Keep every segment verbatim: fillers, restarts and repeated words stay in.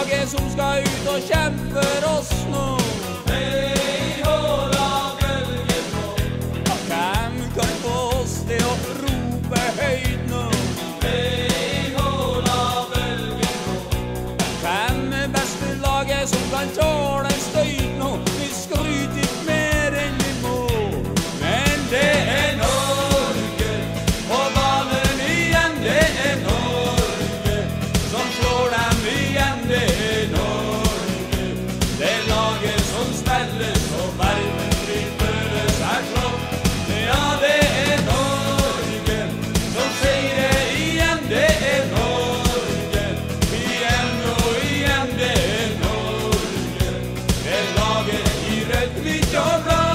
laget som skal ut og kjempe for oss nå. Hei, håla, velger nå. Hvem kan få oss til å rope høyt nå? Hei, håla, velger nå. Hvem er beste laget som kan tåle en støyt nå? Vi skryter ikke mer enn vi må. Men det er Norge, og banen igjen, det er Norge, som slår dem igjen, det er Norge. Det er laget som spiller så verden vil føle seg slått. Ja, det er Norge, som sier det igjen, det er Norge. Igjen og igjen, det er Norge. Det er laget i rødt, hvitt og blå.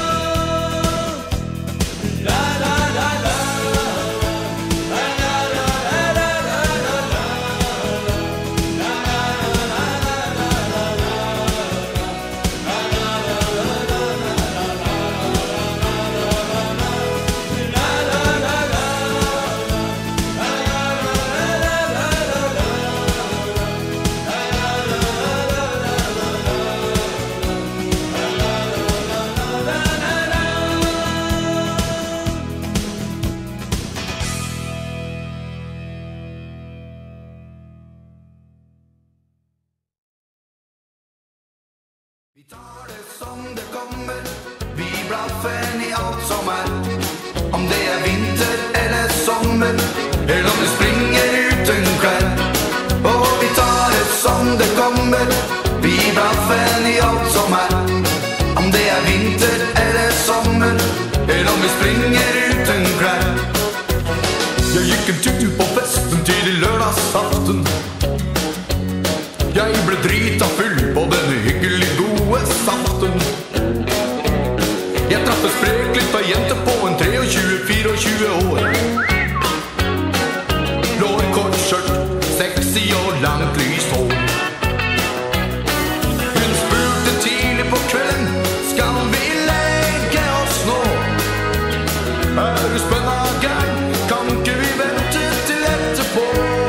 La la la la, la la la la la la la la, la la la la la Vi tar det som det kommer, vi blaffer i alt som er. Om det er vinter eller sommer, eller om det springer uten klær. Og vi tar det som det kommer, vi blaffer i alt som er. Om det er vinter eller sommer, eller om vi springer uten klær. Jeg gikk en tur på festen til i lørdagsaften. Jeg ble drita full på den hyggelig gode saften. Jeg traff en spreklippet jente på en tjuetre fireogtjue år. Blå kort skjørt, sexy og langt lyst hår. Hun spurte tidlig på kvelden, skal vi legge oss nå? Er du spennende gæren, kan ikke vi vente til etterpå?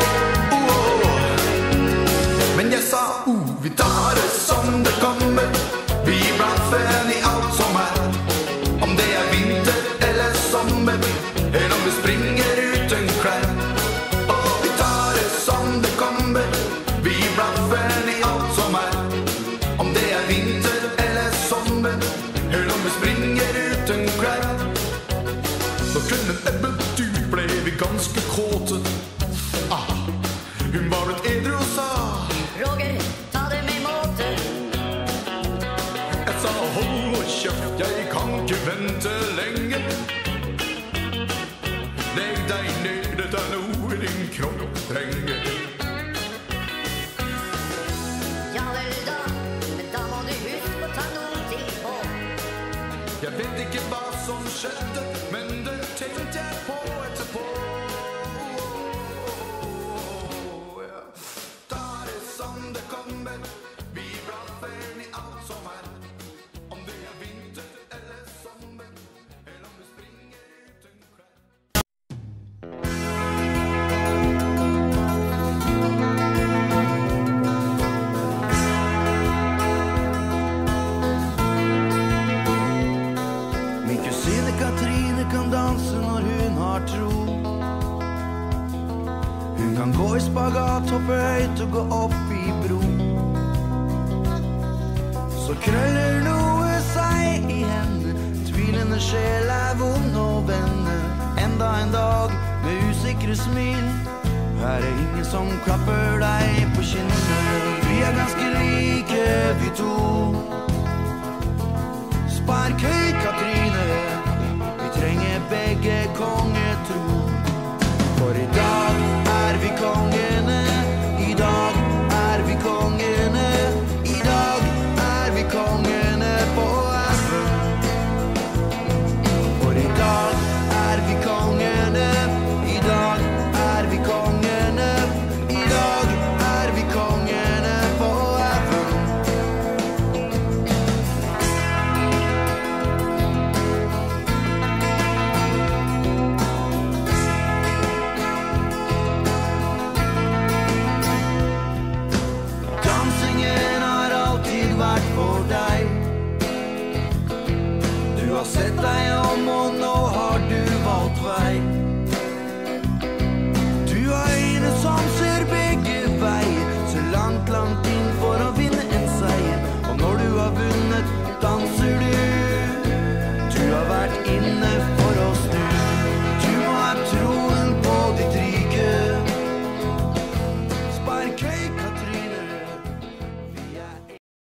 Men jeg sa, oh, vi tar det som det kommer, vi blaffer i alt som er. Om det er vinter eller sommer, eller om vi springer uten klær. Og vi tar det som det kommer, vi blaffer i alt som er. Om det er vinter eller sommer, eller om vi springer uten klær. Når kvelden ebbet ut, ble vi ganske kåte. Ah, hun var blitt edru og sa, Roger, ta det med måte. jeg sa hold og kjøft, jeg kan ikke vente lenge. Legg deg ned, dette er noe din kropp trenger. Ja vel da, men da må du huske å ta noe til på. Jeg vet ikke hva som skjedde, men det tenkte jeg på etterpå. Ja. Ta det som det kommer, vi blaffer i alt som er. Om det er vinter eller sommer, eller om vi springer uten klær. Min kusine Katrine kan danse når hun har tro. Hun kan gå i spagat, hoppe høyt og gå opp i bro. Så krøller noe seg i henne, tvilende sjel er vond å vende. Enda en dag med usikre smil, her er ingen som klapper deg på kinnet. Vi er ganske like, vi to. Spark høyt, Katrine, vi trenger begge kongetro. For i dag er vi kongene, i dag er vi kongene, i dag er vi kongene på F M. For i dag er vi kongene, i dag er vi kongene, i dag er vi kongene på Sett deg om og